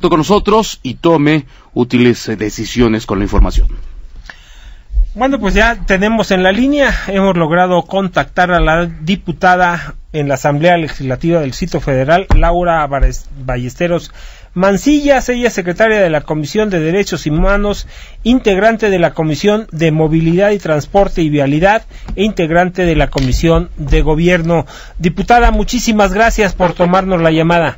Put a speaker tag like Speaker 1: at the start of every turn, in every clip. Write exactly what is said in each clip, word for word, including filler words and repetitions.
Speaker 1: con nosotros y tome útiles decisiones con la información.
Speaker 2: Bueno, pues ya tenemos en la línea, hemos logrado contactar a la diputada en la Asamblea Legislativa del Distrito Federal, Laura Ballesteros Mancillas. Ella es secretaria de la Comisión de Derechos Humanos, integrante de la Comisión de Movilidad y Transporte y Vialidad e integrante de la Comisión de Gobierno. Diputada, muchísimas gracias por tomarnos la llamada.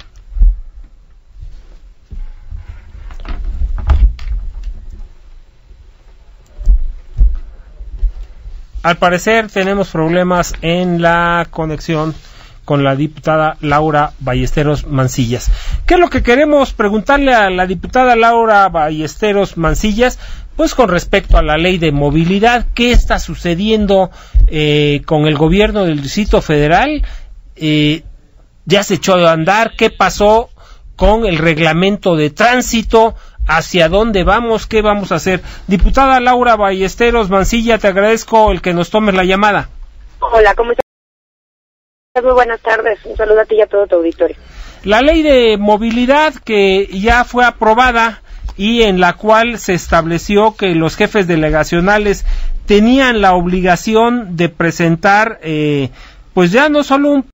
Speaker 2: Al parecer tenemos problemas en la conexión con la diputada Laura Ballesteros Mancillas. ¿Qué es lo que queremos preguntarle a la diputada Laura Ballesteros Mancillas? Pues con respecto a la ley de movilidad, ¿qué está sucediendo eh, con el gobierno del Distrito Federal? Eh, ¿Ya se echó a andar? ¿Qué pasó con el reglamento de tránsito? ¿Hacia dónde vamos? ¿Qué vamos a hacer? Diputada Laura Ballesteros Mancilla, te agradezco el que nos tomes la llamada.
Speaker 3: Hola, ¿cómo estás? Muy buenas tardes, un saludo a ti y a todo tu auditorio.
Speaker 2: La ley de movilidad que ya fue aprobada y en la cual se estableció que los jefes delegacionales tenían la obligación de presentar, eh, pues ya no solo un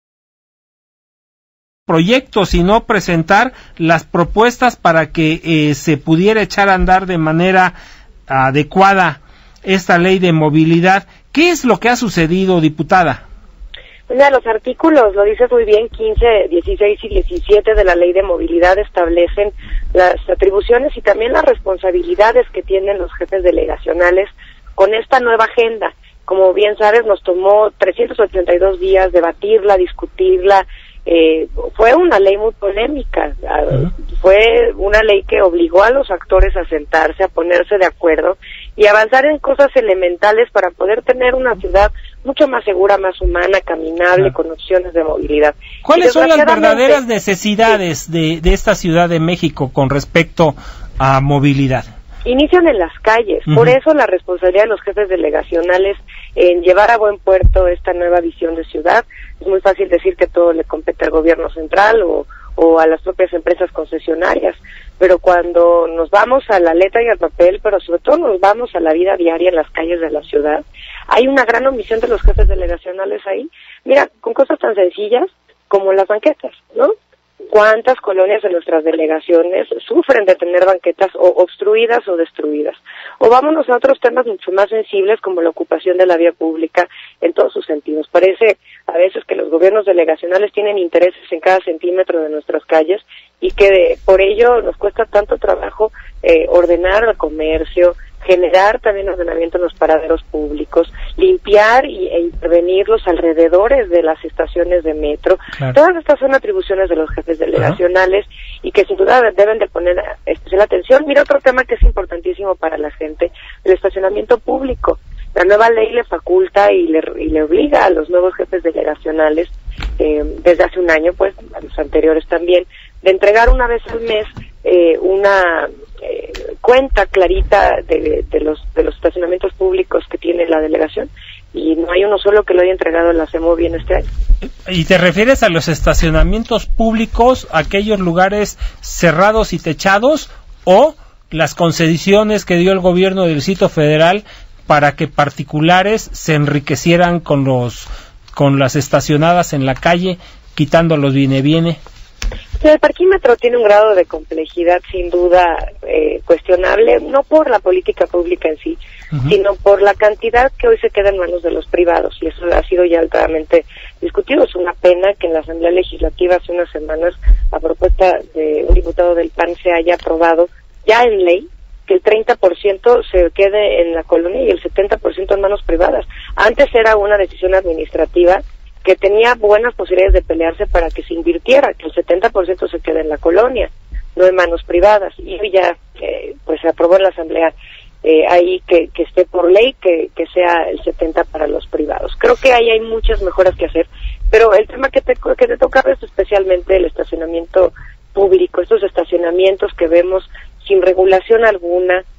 Speaker 2: proyecto, sino presentar las propuestas para que eh, se pudiera echar a andar de manera adecuada esta ley de movilidad. ¿Qué es lo que ha sucedido, diputada?
Speaker 3: Uno de los artículos, lo dices muy bien, quince, dieciséis y diecisiete de la Ley de Movilidad establecen las atribuciones y también las responsabilidades que tienen los jefes delegacionales con esta nueva agenda. Como bien sabes, nos tomó trescientos ochenta y dos días debatirla, discutirla. Eh, fue una ley muy polémica, uh-huh. Fue una ley que obligó a los actores a sentarse, a ponerse de acuerdo y avanzar en cosas elementales para poder tener una ciudad mucho más segura, más humana, caminable, uh-huh. con opciones de movilidad.
Speaker 2: ¿Cuáles son las verdaderas necesidades sí. de, de esta Ciudad de México con respecto a movilidad?
Speaker 3: Inician en las calles, uh-huh. Por eso la responsabilidad de los jefes delegacionales en llevar a buen puerto esta nueva visión de ciudad. Es muy fácil decir que todo le compete al gobierno central o, o a las propias empresas concesionarias, pero cuando nos vamos a la letra y al papel, pero sobre todo nos vamos a la vida diaria en las calles de la ciudad, hay una gran omisión de los jefes delegacionales ahí. Mira, con cosas tan sencillas como las banquetas, ¿no? ¿Cuántas colonias de nuestras delegaciones sufren de tener banquetas o obstruidas o destruidas? O vámonos a otros temas mucho más sensibles como la ocupación de la vía pública en todos sus sentidos. Parece a veces que los gobiernos delegacionales tienen intereses en cada centímetro de nuestras calles y que de, por ello nos cuesta tanto trabajo eh, ordenar el comercio, generar también ordenamiento en los paraderos públicos, limpiar y, e intervenir los alrededores de las estaciones de metro. Claro. Todas estas son atribuciones de los jefes delegacionales uh-huh. y que sin duda deben de poner especial atención. Mira otro tema que es importantísimo para la gente, el estacionamiento público. La nueva ley le faculta y le, y le obliga a los nuevos jefes delegacionales, eh, desde hace un año, pues, a los anteriores también, de entregar una vez al mes eh, una eh, cuenta clarita de, de los de los estacionamientos públicos que tiene la delegación, y no hay uno solo que lo haya entregado en la CEMOVI en este año.
Speaker 2: ¿Y te refieres a los estacionamientos públicos, aquellos lugares cerrados y techados, o las concesiones que dio el gobierno del Distrito Federal para que particulares se enriquecieran con los con las estacionadas en la calle, quitando los viene-viene?
Speaker 3: El parquímetro tiene un grado de complejidad sin duda eh, cuestionable, no por la política pública en sí, uh-huh. sino por la cantidad que hoy se queda en manos de los privados, y eso ha sido ya altamente discutido. Es una pena que en la Asamblea Legislativa hace unas semanas, a propuesta de un diputado del P A N, se haya aprobado ya en ley que el treinta por ciento se quede en la colonia y el setenta por ciento en manos privadas. Antes era una decisión administrativa que tenía buenas posibilidades de pelearse para que se invirtiera, que el setenta por ciento se quede en la colonia, no en manos privadas. Y hoy ya eh, pues se aprobó en la Asamblea eh, ahí que, que esté por ley que, que sea el setenta para los privados. Creo que ahí hay muchas mejoras que hacer, pero el tema que te, que te toca es especialmente el estacionamiento público, estos estacionamientos que vemos sin regulación alguna,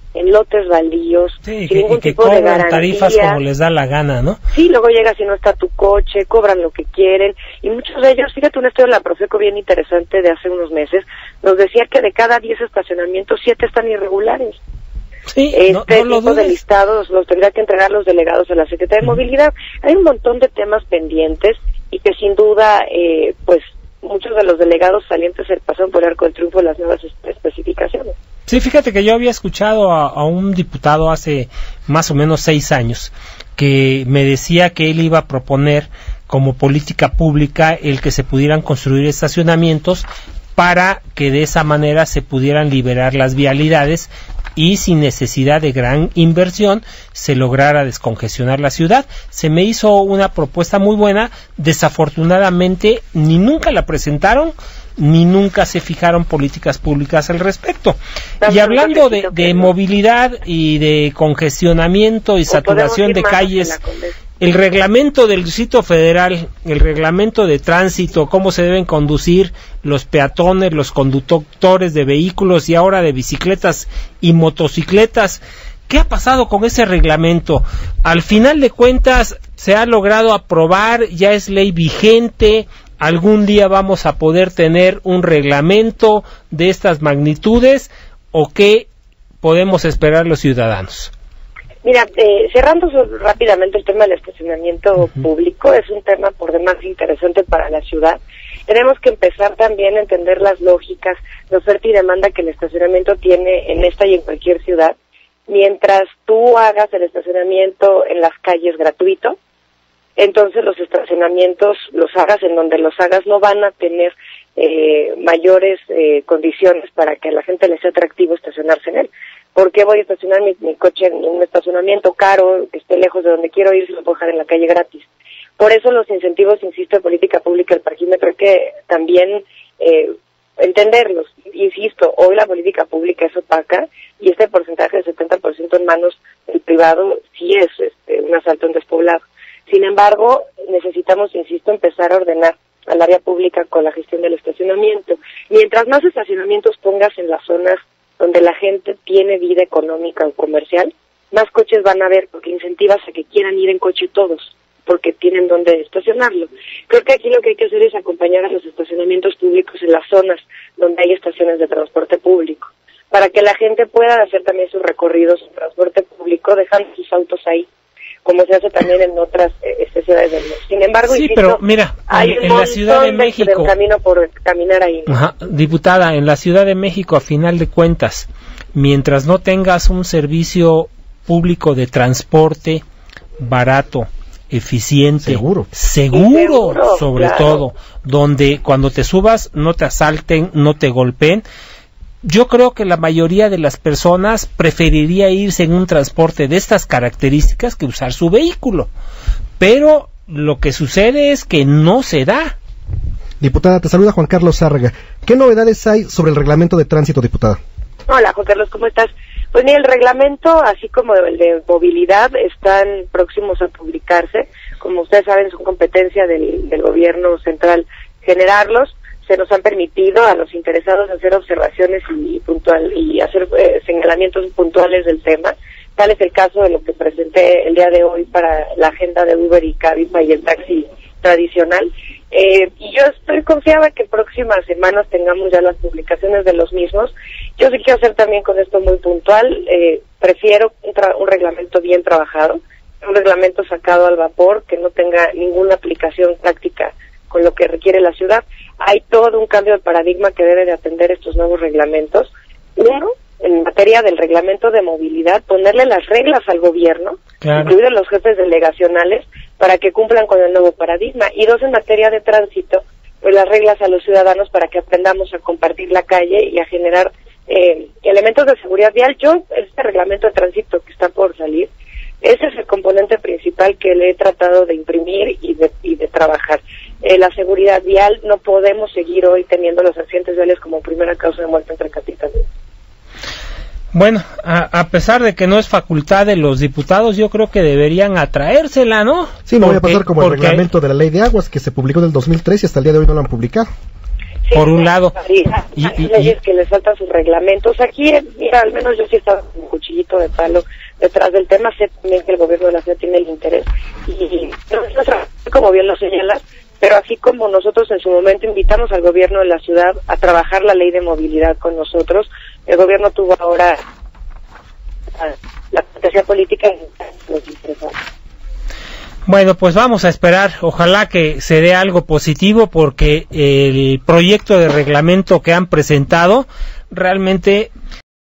Speaker 3: en lotes baldíos,
Speaker 2: sí,
Speaker 3: sin
Speaker 2: que,
Speaker 3: ningún
Speaker 2: y que
Speaker 3: tipo de
Speaker 2: cobran
Speaker 3: garantía.
Speaker 2: tarifas como les da la gana, ¿no?
Speaker 3: Sí, luego llegas y no está tu coche, cobran lo que quieren, y muchos de ellos, fíjate un estudio de la Profeco bien interesante de hace unos meses, nos decía que de cada diez estacionamientos, siete están irregulares.
Speaker 2: Sí,
Speaker 3: este
Speaker 2: no, no lo
Speaker 3: tipo de
Speaker 2: dudes.
Speaker 3: listados los tendrá que entregar los delegados a la Secretaría de
Speaker 2: Uh-huh.
Speaker 3: Movilidad. Hay un montón de temas pendientes y que sin duda, eh, pues, muchos de los delegados salientes se pasaron por el arco del triunfo de las nuevas espe- especificaciones.
Speaker 2: Sí, fíjate que yo había escuchado a, a un diputado hace más o menos seis años que me decía que él iba a proponer como política pública el que se pudieran construir estacionamientos para que de esa manera se pudieran liberar las vialidades y sin necesidad de gran inversión se lograra descongestionar la ciudad. Se me hizo una propuesta muy buena, desafortunadamente ni nunca la presentaron ni nunca se fijaron políticas públicas al respecto. Y hablando de, de movilidad y de congestionamiento y saturación de calles, el reglamento del Distrito Federal, el reglamento de tránsito, cómo se deben conducir los peatones, los conductores de vehículos y ahora de bicicletas y motocicletas, ¿qué ha pasado con ese reglamento? Al final de cuentas, se ha logrado aprobar, ya es ley vigente. ¿Algún día vamos a poder tener un reglamento de estas magnitudes o qué podemos esperar los ciudadanos?
Speaker 3: Mira, eh, cerrando rápidamente el tema del estacionamiento uh-huh. público, es un tema por demás interesante para la ciudad. Tenemos que empezar también a entender las lógicas de oferta y demanda que el estacionamiento tiene en esta y en cualquier ciudad. Mientras tú hagas el estacionamiento en las calles gratuito, entonces los estacionamientos los hagas en donde los hagas no van a tener eh, mayores eh, condiciones para que a la gente le sea atractivo estacionarse en él. ¿Por qué voy a estacionar mi, mi coche en un estacionamiento caro, que esté lejos de donde quiero ir, si lo puedo dejar en la calle gratis? Por eso los incentivos, insisto, de política pública del parquímetro hay que también eh, entenderlos. Insisto, hoy la política pública es opaca y este porcentaje de setenta por ciento en manos del privado sí es este, un asalto en despoblado. Sin embargo, necesitamos, insisto, empezar a ordenar al área pública con la gestión del estacionamiento. Mientras más estacionamientos pongas en las zonas donde la gente tiene vida económica o comercial, más coches van a haber, porque incentivas a que quieran ir en coche todos, porque tienen donde estacionarlo. Creo que aquí lo que hay que hacer es acompañar a los estacionamientos públicos en las zonas donde hay estaciones de transporte público, para que la gente pueda hacer también sus recorridos en transporte público, dejando sus autos ahí, como se hace también en otras eh, ciudades del mundo. Sin embargo,
Speaker 2: sí,
Speaker 3: insisto,
Speaker 2: pero mira,
Speaker 3: hay
Speaker 2: en,
Speaker 3: un
Speaker 2: en la Ciudad de México,
Speaker 3: de camino por caminar ahí, ¿no?
Speaker 2: Ajá, diputada, en la Ciudad de México, a final de cuentas, mientras no tengas un servicio público de transporte barato, eficiente,
Speaker 4: seguro,
Speaker 2: seguro,
Speaker 3: seguro
Speaker 2: sobre
Speaker 3: claro.
Speaker 2: todo, donde cuando te subas no te asalten, no te golpeen. Yo creo que la mayoría de las personas preferiría irse en un transporte de estas características que usar su vehículo, pero lo que sucede es que no se da.
Speaker 4: Diputada, te saluda Juan Carlos Zárraga. ¿Qué novedades hay sobre el reglamento de tránsito, diputada?
Speaker 3: Hola, Juan Carlos, ¿cómo estás? Pues mira, el reglamento, así como el de movilidad, están próximos a publicarse. Como ustedes saben, son competencia del, del gobierno central generarlos. Se nos han permitido a los interesados hacer observaciones y puntual y hacer eh, señalamientos puntuales del tema. Tal es el caso de lo que presenté el día de hoy para la agenda de Uber y Cabify y el taxi tradicional. Eh, y yo estoy confiada que próximas semanas tengamos ya las publicaciones de los mismos. Yo sí quiero hacer también con esto muy puntual. Eh, prefiero un, tra- un reglamento bien trabajado, un reglamento sacado al vapor, que no tenga ninguna aplicación práctica con lo que requiere la ciudad. Hay todo un cambio de paradigma que debe de atender estos nuevos reglamentos. Uno, en materia del reglamento de movilidad, ponerle las reglas al gobierno, claro, incluidos los jefes delegacionales, para que cumplan con el nuevo paradigma. Y dos, en materia de tránsito, pues las reglas a los ciudadanos para que aprendamos a compartir la calle y a generar eh, elementos de seguridad vial. Yo, este reglamento de tránsito que está por salir, ese es el componente principal que le he tratado de imprimir y de, y de trabajar. Eh, la seguridad vial, no podemos seguir hoy teniendo los accidentes viales como primera causa de muerte entre capitales.
Speaker 2: Bueno, a, a pesar de que no es facultad de los diputados, yo creo que deberían atraérsela, ¿no?
Speaker 4: Sí, no
Speaker 2: porque,
Speaker 4: voy a pasar como el reglamento de la ley de aguas que se publicó en el dos mil tres y hasta el día de hoy no lo han publicado.
Speaker 3: Sí,
Speaker 2: por un lado.
Speaker 3: Y,
Speaker 2: y,
Speaker 3: hay
Speaker 2: y,
Speaker 3: leyes
Speaker 2: y,
Speaker 3: que les faltan sus reglamentos. Aquí, mira, al menos yo sí estaba con un cuchillito de palo detrás del tema. Sé también que el gobierno de la ciudad tiene el interés. Y, como bien lo señalas, pero así como nosotros en su momento invitamos al gobierno de la ciudad a trabajar la ley de movilidad con nosotros, el gobierno tuvo ahora la potencia política y nos interesa.
Speaker 2: Bueno, pues vamos a esperar, ojalá que se dé algo positivo, porque el proyecto de reglamento que han presentado realmente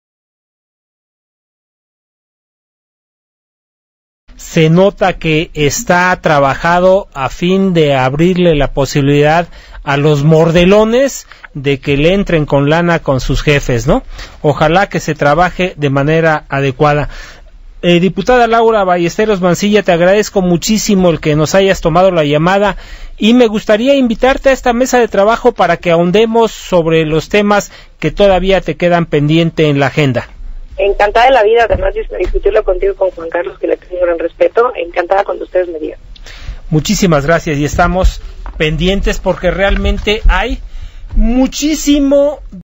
Speaker 2: se nota que está trabajado a fin de abrirle la posibilidad a los mordelones de que le entren con lana con sus jefes, ¿no? Ojalá que se trabaje de manera adecuada. Eh, diputada Laura Ballesteros Mancilla, te agradezco muchísimo el que nos hayas tomado la llamada y me gustaría invitarte a esta mesa de trabajo para que ahondemos sobre los temas que todavía te quedan pendiente en la agenda. Encantada de la vida, además de discutirlo contigo, con Juan Carlos, que le tengo un gran respeto, encantada cuando ustedes me digan. Muchísimas gracias y estamos pendientes porque realmente hay muchísimo